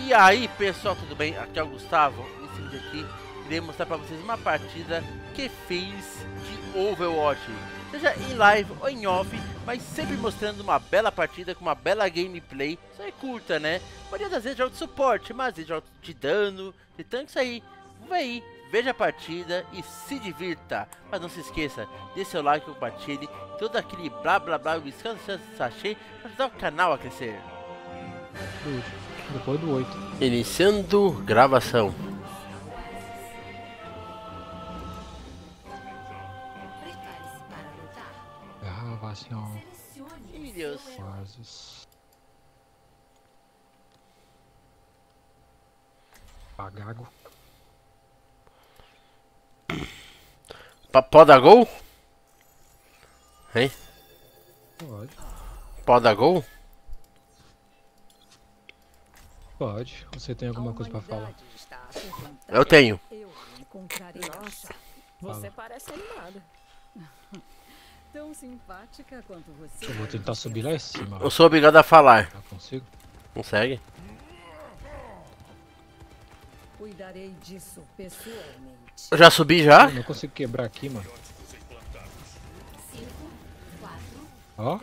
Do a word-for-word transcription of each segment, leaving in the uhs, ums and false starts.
E aí pessoal, tudo bem? Aqui é o Gustavo. Nesse vídeo aqui irei mostrar pra vocês uma partida que fiz de Overwatch, seja em live ou em off, mas sempre mostrando uma bela partida com uma bela gameplay. Isso aí curta, né? A maioria das vezes jogo de suporte, mas jogo de dano, de tanque, isso aí. Vai aí, veja a partida e se divirta. Mas não se esqueça, dê seu like, compartilhe, todo aquele blá blá blá, o descanso sachê para ajudar o canal a crescer. Depois do oito. Iniciando gravação. Gravação. Meu Deus. Fases. Pagago. Pa pode dar gol? Hein? Pode. Pode dar gol? Pode. Você tem alguma coisa pra falar? Eu tenho. Nossa, você parece animada. Tão simpática quanto você. Eu vou tentar subir lá em cima. Eu sou obrigado a falar. Já consigo? Consegue? Cuidarei disso pessoalmente. Eu já subi já? Eu não consigo quebrar aqui, mano. Ó.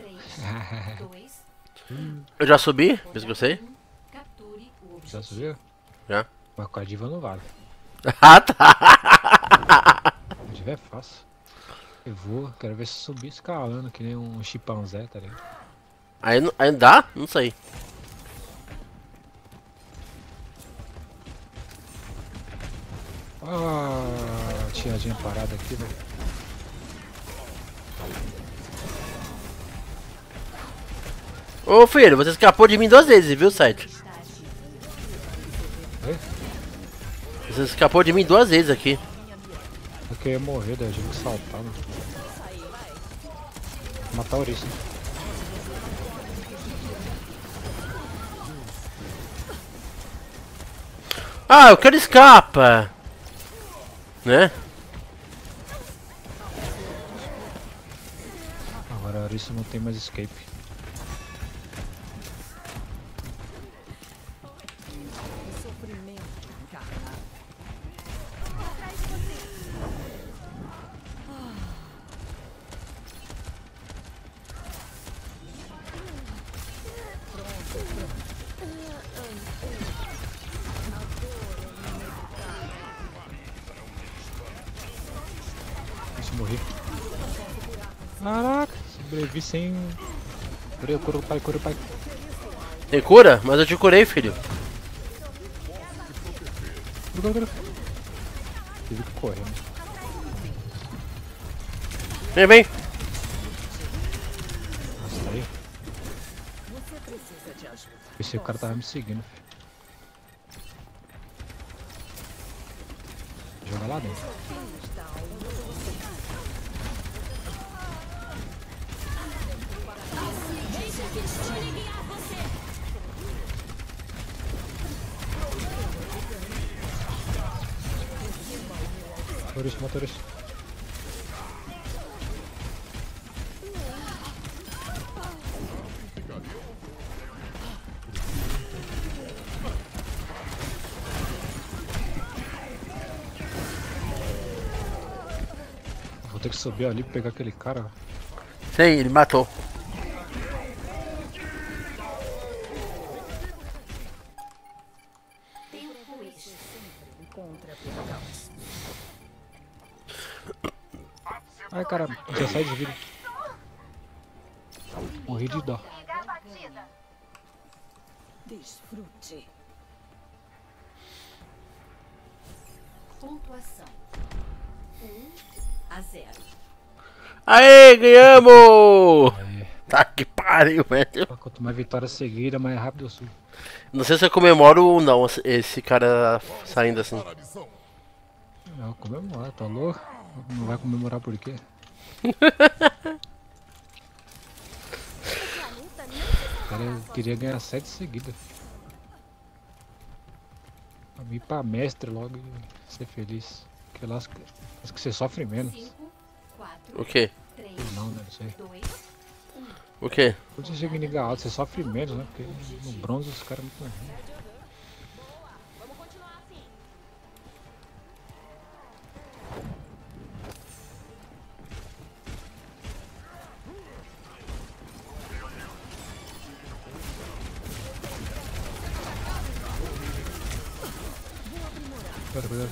Eu já subi? Mesmo que eu sei? Já subiu? Já. Mas com a diva não vale. Ah, tá. A diva é fácil. Eu vou, quero ver se subir escalando que nem um chimpanzé, tá ligado? Aí, não- aí dá? Não sei. Ah, tiazinha parada aqui, velho. Ô filho, você escapou de mim duas vezes, viu, site? Oi? Você escapou de mim duas vezes aqui. Porque eu ia morrer, daí eu tive que saltar, mano. Matar o Ouriço. Ah, eu quero escapa. Né? Agora o Ouriço não tem mais escape. Sofrimento encarnado. Deixa eu morrer. Caraca, sobrevivi sem. Curei, cura o pai, cura o pai. Tem cura? Mas eu te curei, filho. Cura, cura, cura. Tive que correr, né? Vem, vem. Nossa, tá aí. Você precisa de ajuda. Pensei que o cara tava me seguindo, filho. Joga lá dentro. Motorista, motorista. Vou ter que subir ali pra pegar aquele cara. Sim, ele matou. Encontra percalço. Ai, cara, dezessete de vida. Morri de dó. Desfrute. Pontuação um a zero. Aê, ganhamos! Aí. Tá que pariu, velho. Quanto mais vitória seguida, mais rápido eu subo. Não sei se eu comemoro ou não esse cara saindo assim. Não, comemorar, tá louco? Não vai comemorar por quê? O cara queria ganhar sete seguidas. Pra mim, pra mestre logo e ser feliz. Porque lá acho que acho que você sofre menos. cinco, quatro, O quê? três, Não, né? Não sei. dois, O quê? Quando você chega em nível alto, você sofre menos, né? Porque no bronze os caras muito ruins. Cuidado, cuidado.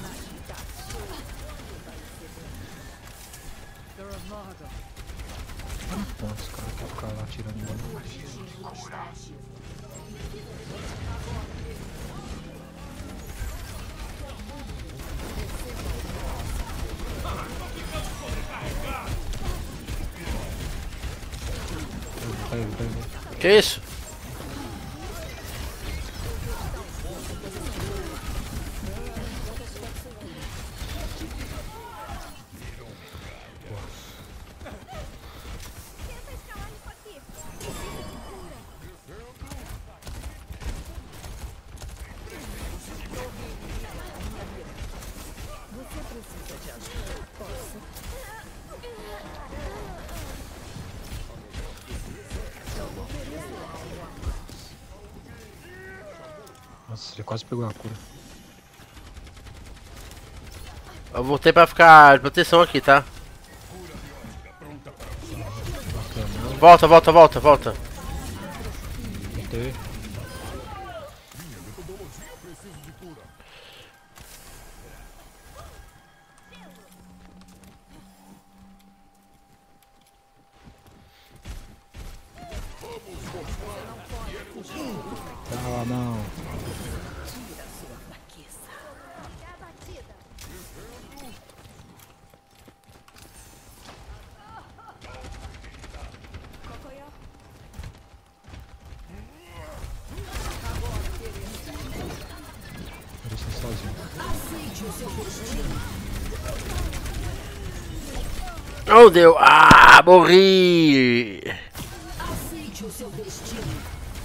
Então, os caras querem ficar lá tirando em mim. Tá aí, tá aí. Que isso? Você precisa de ajuda. Posso? Nossa, ele quase pegou a cura. Eu voltei pra ficar de proteção aqui, tá? Bacana. Volta, volta, volta, volta. Voltei. Ah, não. Tira sua fraqueza. Eles estão sozinhos. Oh, deu. Ah, morri. Aceite o seu destino.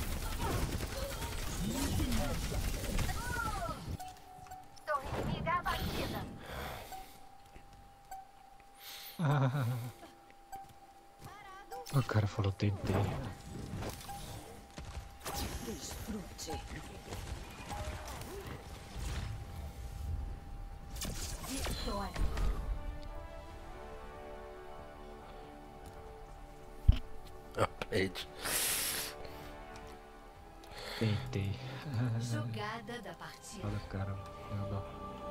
O cara falou tentei. Desfrute. Vitória. Upgrade. Tentei. Jogada da partida. Olha, cara. Não dá.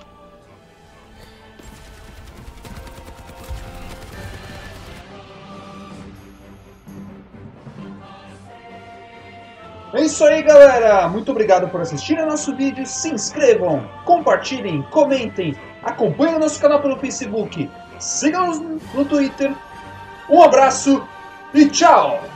É isso aí, galera! Muito obrigado por assistirem ao nosso vídeo. Se inscrevam, compartilhem, comentem, acompanhem o nosso canal pelo Facebook, sigam-nos no Twitter. Um abraço e tchau!